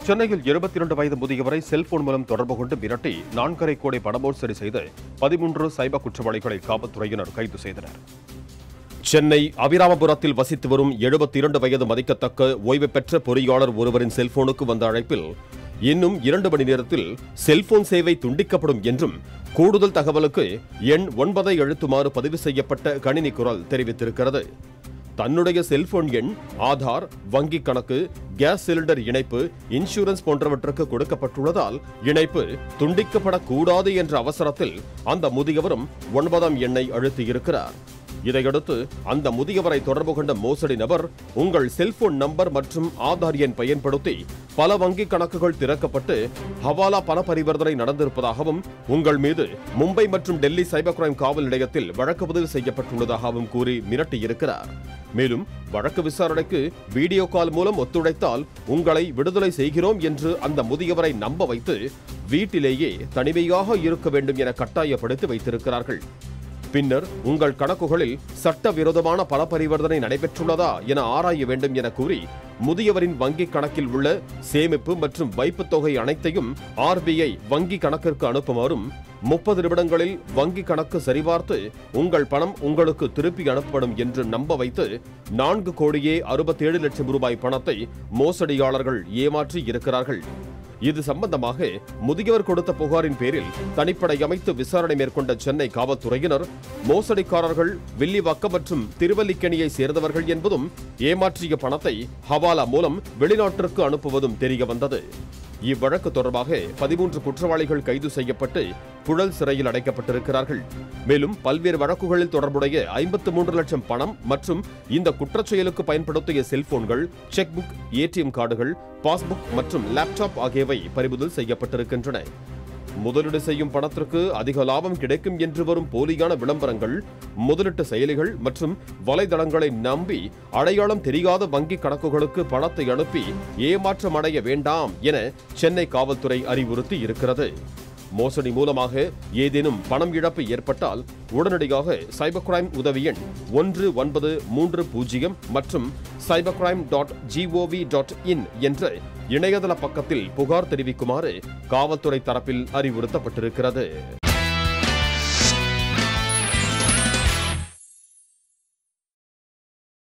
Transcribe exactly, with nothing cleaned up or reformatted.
சென்னையில் இருபத்தி இரண்டு வயது முதியவரை செல்போன் மூலம் தொடர்பு கொண்டு மிரட்டி நான்கரை கோடி பணமோசடி செய்து பதிமூன்று சைபர் குற்றவாளிகளை காவல்துறையினர் கைது செய்தனர். சென்னை அபிராமபுரத்தில் வசித்து வரும் எழுபத்தி இரண்டு வயது மதிக்கத்தக்க ஓய்வு பெற்ற பொறியாளர் ஒருவரின் செல்போனுக்கு வந்த அழைப்பில் இன்னும் இரண்டு மணி நேரத்தில் செல்போன் சேவை துண்டிக்கப்படும் என்றும் கூடுதல் தகவலுக்கு எண் ஒன்பதை அழுத்துமாறு பதிவு செய்யப்பட்ட கணினி குரல் தெரிவித்திருக்கிறது. தன்னுடைய செல்போன் எண், ஆதார், வங்கிக் கணக்கு, கேஸ் சிலிண்டர் இணைப்பு, இன்சூரன்ஸ் போன்றவற்றுக்கு கொடுக்கப்பட்டுள்ளதால் இணைப்பு துண்டிக்கப்படக்கூடாது என்ற அவசரத்தில் அந்த முதியவரும் ஒன்பதாம் எண்ணை அழுத்தியிருக்கிறார். இதையடுத்து அந்த முதியவரை தொடர்பு கொண்ட மோசடி நபர், உங்கள் செல்போன் நம்பர் மற்றும் ஆதார் எண் பயன்படுத்தி பல வங்கிக் கணக்குகள் திறக்கப்பட்டு ஹவாலா பண பரிவர்த்தனை நடந்திருப்பதாகவும் உங்கள் மீது மும்பை மற்றும் டெல்லி சைபர் கிரைம் காவல் நிலையத்தில் வழக்கு பதிவு செய்யப்பட்டுள்ளதாகவும் கூறி மிரட்டியிருக்கிறார். மேலும் வழக்கு விசாரணைக்கு வீடியோ கால் மூலம் ஒத்துழைத்தால் உங்களை விடுதலை செய்கிறோம் என்று அந்த முதியவரை நம்ப வைத்து வீட்டிலேயே தனிமையாக இருக்க வேண்டும் என கட்டாயப்படுத்தி வைத்திருக்கிறார்கள். பின்னர் உங்கள் கணக்குகளில் சட்டவிரோதமான பண பரிவர்த்தனை நடைபெற்றுள்ளதா என ஆராய வேண்டும் என கூறி முதியவரின் வங்கிக் கணக்கில் உள்ள சேமிப்பு மற்றும் வைப்புத் தொகை அனைத்தையும் ஆர்பிஐ வங்கி கணக்கிற்கு அனுப்புமாறும் முப்பது நிமிடங்களில் வங்கி கணக்கு சரிபார்த்து உங்கள் பணம் உங்களுக்கு திருப்பி அனுப்பப்படும் என்று நம்ப வைத்து நான்கு கோடியே அறுபத்தேழு லட்சம் ரூபாய் பணத்தை மோசடியாளர்கள் ஏமாற்றி இருக்கிறார்கள். இது சம்பந்தமாக முதியவர் கொடுத்த புகாரின் பேரில் தனிப்படை அமைத்து விசாரணை மேற்கொண்ட சென்னை காவல்துறையினர் மோசடிக்காரர்கள் வில்லிவாக்கம் மற்றும் திருவல்லிக்கேணியை சேர்ந்தவர்கள் என்பதும் ஏமாற்றிய பணத்தை ஹவாலா மூலம் வெளிநாட்டிற்கு அனுப்புவதும் தெரியவந்தது. இவ்வழக்கு தொடர்பாக பதிமூன்று குற்றவாளிகள் கைது செய்யப்பட்டு புழல் சிறையில் அடைக்கப்பட்டிருக்கிறார்கள். மேலும் பல்வேறு வழக்குகளில் தொடர்புடைய ஐம்பத்து மூன்று லட்சம் பணம் மற்றும் இந்த குற்றச்செயலுக்கு பயன்படுத்திய செல்போன்கள், செக் புக், ஏடிஎம் கார்டுகள், பாஸ்புக் மற்றும் லேப்டாப் ஆகியவை பறிமுதல் செய்யப்பட்டிருக்கின்றன. முதலீடு செய்யும் பணத்திற்கு அதிக லாபம் கிடைக்கும் என்று வரும் போலியான விளம்பரங்கள், முதலீட்டு செயலிகள் மற்றும் வலைதளங்களை நம்பி அடையாளம் தெரியாத வங்கி கணக்குகளுக்கு பணத்தை அனுப்பி ஏமாற்றம் அடைய வேண்டாம் என சென்னை காவல்துறை அறிவுறுத்தி இருக்கிறது. மோசடி மூலமாக ஏதேனும் பணம் இழப்பு ஏற்பட்டால் உடனடியாக சைபர் கிரைம் உதவி எண் ஒன்று ஒன்பது மூன்று பூஜ்ஜியம் மற்றும் cyber crime dot G O V dot in என்ற இணையதள பக்கத்தில் புகார் தெரிவிக்குமாறு காவல்துறை தரப்பில் அறிவுறுத்தப்பட்டிருக்கிறது.